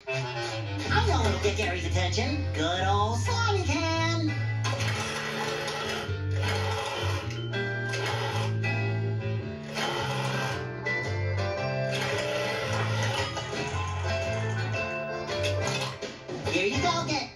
I know it'll get Gary's attention. Good old Slimy Can. Here you go, Gary.